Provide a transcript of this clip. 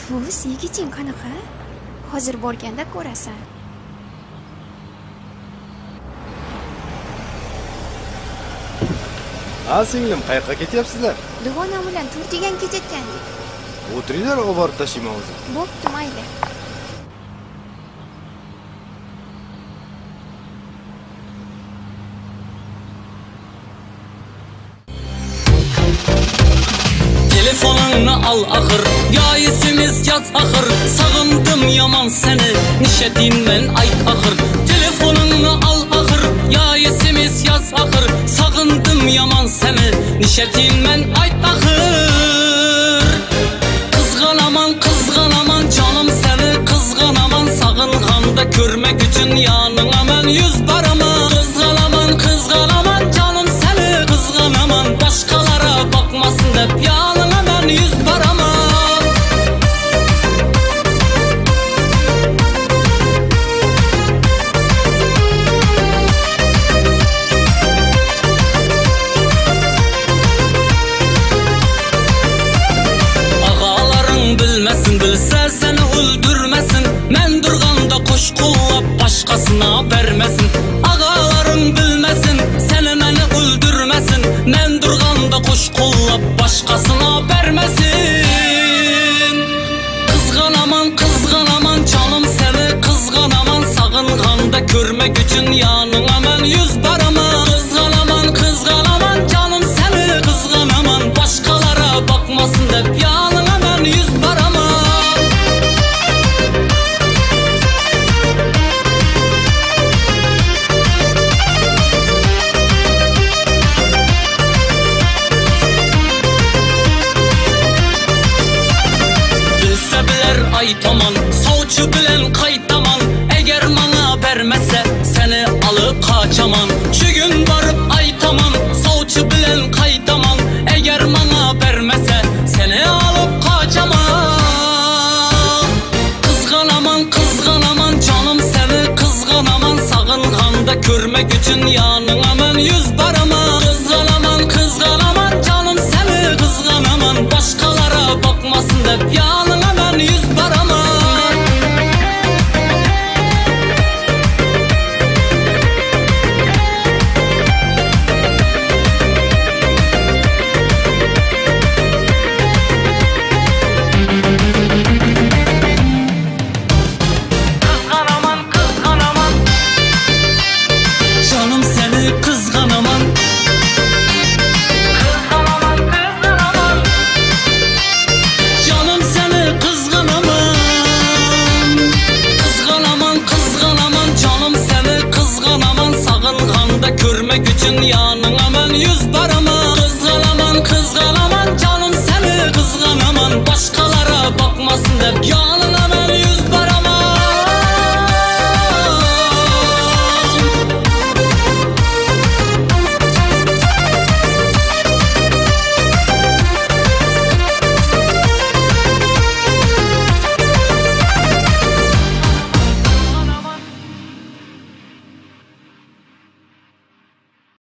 Bu sevgiching qanaqa? Hozir borganda ko'rasan. Ha singlim, qayoqqa ketyapsizlar? Dugonam bilan tur degan ketayotgandik. O'tiringlar, olib borib tashlayman o'zim. Bo'pti, mayli. Telefonunu al ahır, gayesimiz yaz ahır. Sağındım yaman seni, nişetin ben ayt ahır. Telefonunu al ahır, gayesimiz yaz ahır. Sağındım yaman seni, nişetin ben ayt ahır. Kızganaman canım seni, kızganaman. Sağınğanda görmek için yanına ben yüz baraman. Kızganaman canım seni, kızganaman. Başkalara bakmasın hep yanına ben yüz baraman. Ağaların bilmesin, bilse seni öldürmesin. Men durganda kuş kullap başkasına vermesin. Ağaların bilmesin, seni meni öldürmesin. Men durganda kuş kullap başkasına vermesin. Kızganaman canım seni, kızganaman. Sağınğanda görmek için yanına ben yüz baraman. Kızganaman canım seni, kızganaman. Başkalara bakmasın hep yanına ben yüz baraman. Bilse biler aytaman, savcı bilen kaytaman. Eğer bana vermese seni alıp kaçaman. Şu gün varıp aytaman, savcı bilen kaytaman. Eğer bana vermese seni alıp kaçaman. Kızganaman canım seni, kızganaman. Sağınğanda görmek için yanına ben yüz baraman. Kızganaman canım seni, kızganaman. Başkalara bakmasın hep yanına ben yüz baraman. Kızganaman canım seni, kızganaman. Canım seni, kızganaman. Kızganaman canım seni, kızganaman. Sağınğanda görmek için yanına ben yüz baraman. Kızganaman canım seni, kızganaman. Başkalara bakmasın hep